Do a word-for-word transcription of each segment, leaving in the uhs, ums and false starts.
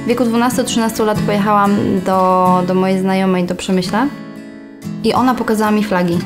W wieku dwunastu trzynastu lat pojechałam do, do mojej znajomej do Przemyśla i ona pokazała mi flagi.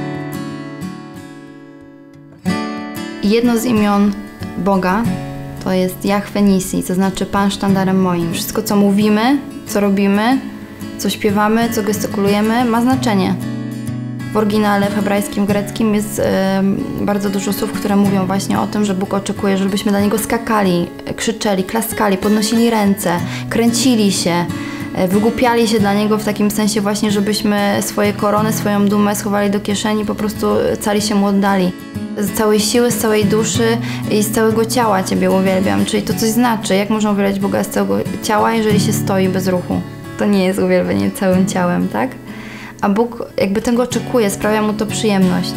Jedno z imion Boga to jest Jahwe Nisi, to znaczy Pan sztandarem moim. Wszystko, co mówimy, co robimy, co śpiewamy, co gestykulujemy, ma znaczenie. W oryginale, w hebrajskim, greckim jest e, bardzo dużo słów, które mówią właśnie o tym, że Bóg oczekuje, żebyśmy dla Niego skakali, krzyczeli, klaskali, podnosili ręce, kręcili się, e, wygłupiali się dla Niego w takim sensie właśnie, żebyśmy swoje korony, swoją dumę schowali do kieszeni, po prostu cali się Mu oddali. Z całej siły, z całej duszy i z całego ciała Ciebie uwielbiam. Czyli to coś znaczy, jak można uwielbiać Boga z całego ciała, jeżeli się stoi bez ruchu. To nie jest uwielbienie całym ciałem, tak? A Bóg jakby tego oczekuje, sprawia Mu to przyjemność.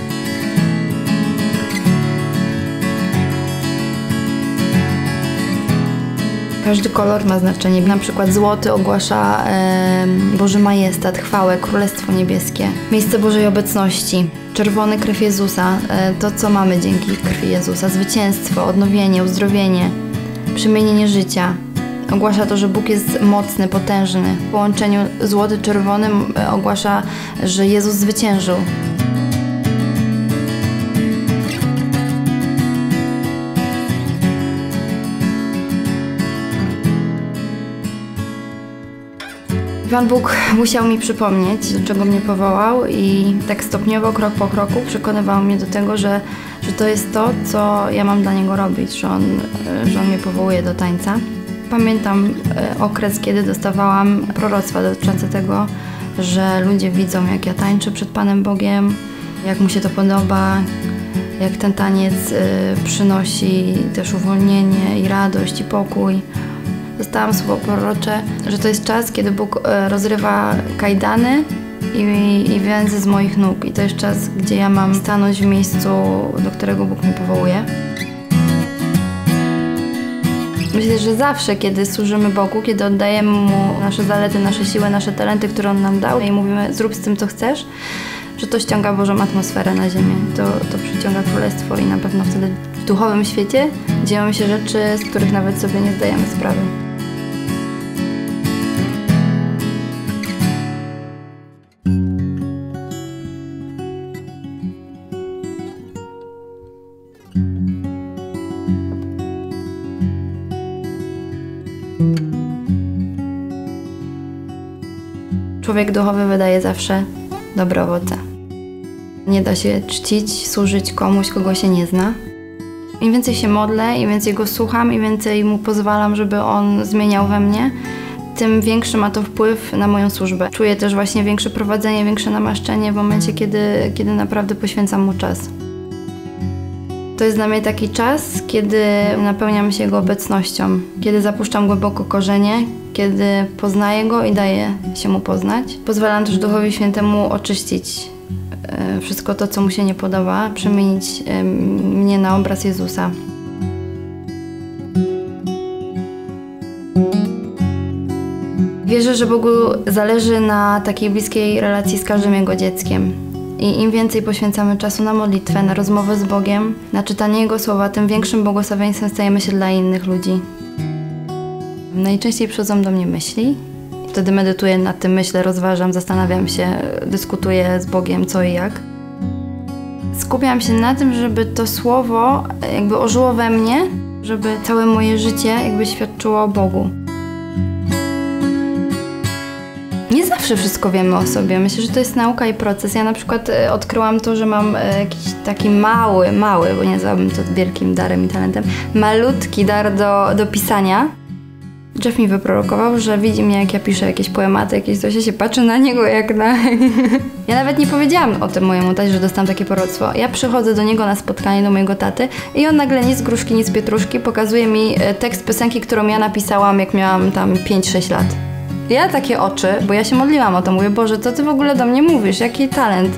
Każdy kolor ma znaczenie. Na przykład złoty ogłasza e, Boży majestat, chwałę, Królestwo Niebieskie, miejsce Bożej obecności. Czerwony krew Jezusa, e, to co mamy dzięki krwi Jezusa, zwycięstwo, odnowienie, uzdrowienie, przemienienie życia. Ogłasza to, że Bóg jest mocny, potężny. W połączeniu złoty-czerwonym e, ogłasza, że Jezus zwyciężył. Pan Bóg musiał mi przypomnieć, do czego mnie powołał i tak stopniowo, krok po kroku przekonywał mnie do tego, że, że to jest to, co ja mam dla Niego robić, że On, że on mnie powołuje do tańca. Pamiętam okres, kiedy dostawałam proroctwa dotyczące tego, że ludzie widzą, jak ja tańczę przed Panem Bogiem, jak Mu się to podoba, jak ten taniec przynosi też uwolnienie i radość i pokój. Dostałam słowo prorocze, że to jest czas, kiedy Bóg rozrywa kajdany i, i więzy z moich nóg. I to jest czas, gdzie ja mam stanąć w miejscu, do którego Bóg mnie powołuje. Myślę, że zawsze, kiedy służymy Bogu, kiedy oddajemy Mu nasze zalety, nasze siły, nasze talenty, które On nam dał i mówimy, zrób z tym, co chcesz, że to ściąga Bożą atmosferę na ziemię. To, to przyciąga Królestwo i na pewno wtedy w duchowym świecie dzieją się rzeczy, z których nawet sobie nie zdajemy sprawy. Człowiek duchowy wydaje zawsze dobre owoce. Nie da się czcić, służyć komuś, kogo się nie zna. Im więcej się modlę, im więcej Go słucham, im więcej Mu pozwalam, żeby On zmieniał we mnie, tym większy ma to wpływ na moją służbę. Czuję też właśnie większe prowadzenie, większe namaszczenie w momencie, kiedy, kiedy naprawdę poświęcam Mu czas. To jest dla mnie taki czas, kiedy napełniam się Jego obecnością, kiedy zapuszczam głęboko korzenie, kiedy poznaję Go i daję się Mu poznać. Pozwalam też Duchowi Świętemu oczyścić wszystko to, co Mu się nie podoba, przemienić mnie na obraz Jezusa. Wierzę, że Bogu zależy na takiej bliskiej relacji z każdym Jego dzieckiem. I im więcej poświęcamy czasu na modlitwę, na rozmowę z Bogiem, na czytanie Jego słowa, tym większym błogosławieństwem stajemy się dla innych ludzi. Najczęściej przychodzą do mnie myśli. Wtedy medytuję nad tym, myślę, rozważam, zastanawiam się, dyskutuję z Bogiem co i jak. Skupiam się na tym, żeby to słowo jakby ożyło we mnie, żeby całe moje życie jakby świadczyło o Bogu. Nie zawsze wszystko wiemy o sobie. Myślę, że to jest nauka i proces. Ja na przykład odkryłam to, że mam jakiś taki mały, mały, bo nie nazwałabym to wielkim darem i talentem, malutki dar do, do pisania. Jeff mi wyprorokował, że widzi mnie, jak ja piszę jakieś poematy, jakieś coś, ja się patrzę na niego jak na... Ja nawet nie powiedziałam o tym mojemu tacie, że dostałam takie proroctwo. Ja przychodzę do niego na spotkanie, do mojego taty i on nagle nic z gruszki, nic z pietruszki pokazuje mi tekst piosenki, którą ja napisałam, jak miałam tam pięć sześć lat. Ja takie oczy, bo ja się modliłam o to, mówię, Boże, co Ty w ogóle do mnie mówisz? Jaki talent?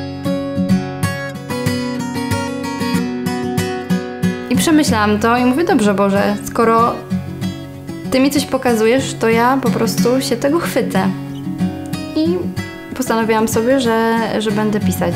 I przemyślałam to i mówię, dobrze Boże, skoro Ty mi coś pokazujesz, to ja po prostu się tego chwycę. I postanowiłam sobie, że, że będę pisać.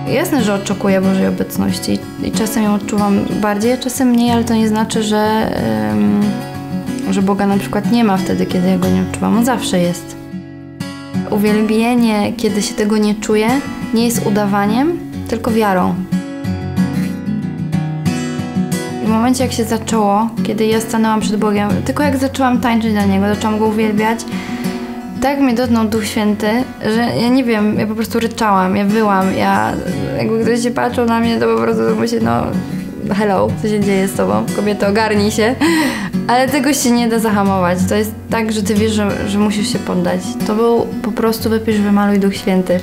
Jasne, że oczekuję Bożej obecności i czasem ją odczuwam bardziej, a czasem mniej, ale to nie znaczy, że, um, że Boga na przykład nie ma wtedy, kiedy ja Go nie odczuwam. On zawsze jest. Uwielbienie, kiedy się tego nie czuję, nie jest udawaniem, tylko wiarą. W momencie, jak się zaczęło, kiedy ja stanęłam przed Bogiem, tylko jak zaczęłam tańczyć dla Niego, zaczęłam Go uwielbiać, tak mnie dotknął Duch Święty, że ja nie wiem, ja po prostu ryczałam, ja wyłam, ja jakby ktoś się patrzył na mnie, to po prostu myślę, no hello, co się dzieje z tobą? Kobieto, ogarnij się. Ale tego się nie da zahamować. To jest tak, że ty wiesz, że, że musisz się poddać. To był po prostu wypisz, wymaluj Duch Święty.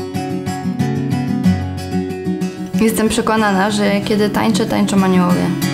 Jestem przekonana, że kiedy tańczę, tańczą aniołowie.